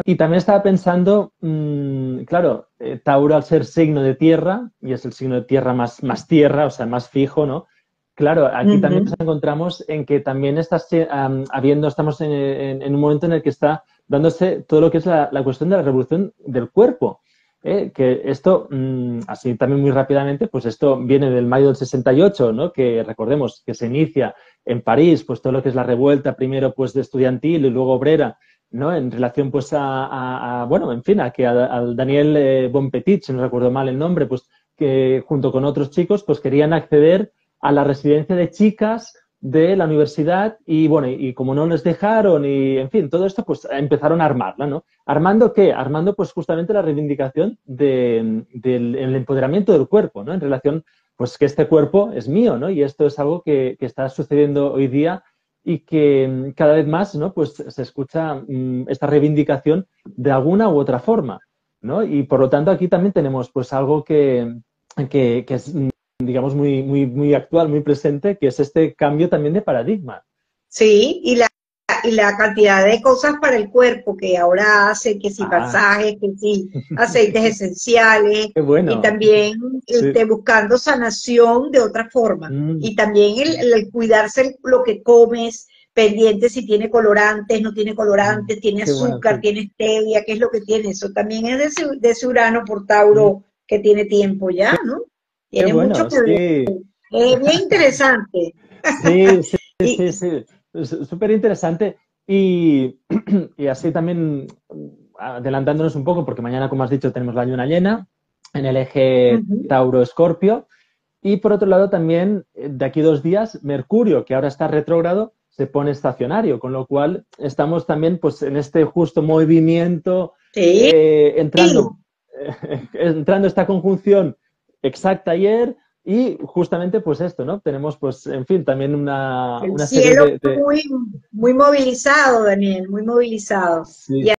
Y también estaba pensando, claro, Tauro al ser signo de tierra, y es el signo de tierra más tierra, o sea, más fijo, ¿no? Claro, aquí también nos Ujú. encontramos en que también estamos en un momento en el que está dándose todo lo que es la cuestión de la revolución del cuerpo. Que esto, así también muy rápidamente, pues esto viene del mayo del 68, ¿no? Que recordemos que se inicia en París, pues todo lo que es la revuelta, primero pues de estudiantil y luego obrera, ¿no? En relación pues bueno, en fin, a que al Daniel Bonpetit, si no recuerdo mal el nombre, pues que junto con otros chicos pues querían acceder a la residencia de chicas de la universidad y bueno, y como no les dejaron y en fin, todo esto pues empezaron a armarla, ¿no? ¿Armando qué? Armando pues justamente la reivindicación del empoderamiento del cuerpo, ¿no? En relación pues que este cuerpo es mío, ¿no? Y esto es algo que está sucediendo hoy día y que cada vez más, ¿no? Pues se escucha esta reivindicación de alguna u otra forma, ¿no? Y por lo tanto aquí también tenemos pues algo que es digamos, muy actual, muy presente, que es este cambio también de paradigma. Sí, y la cantidad de cosas para el cuerpo que ahora hace, que si Ah, pasajes, que si aceites esenciales, qué y bueno. también Sí. buscando sanación de otra forma. Mm, Y también el cuidarse lo que comes, pendiente si tiene colorantes, no tiene colorantes, tiene qué bueno, azúcar, sí. tiene stevia, qué es lo que tiene. Eso también es de ese Urano por Mm, Tauro que tiene tiempo ya, ¿no? qué Tiene mucho bueno, que ver. sí. Es bien interesante. Sí, sí, Y, sí, sí. Es súper interesante. Y, y así también, adelantándonos un poco, porque mañana, como has dicho, tenemos la luna llena en el eje ujú. Tauro-Escorpio. Y por otro lado, también de aquí 2 días, Mercurio, que ahora está retrógrado, se pone estacionario, con lo cual estamos también pues, en este justo movimiento, Sí, entrando, entrando esta conjunción exacta ayer y justamente pues esto, ¿no? Tenemos pues, en fin, también el una serie cielo de muy, muy movilizado, Daniel, muy movilizado. Y sí,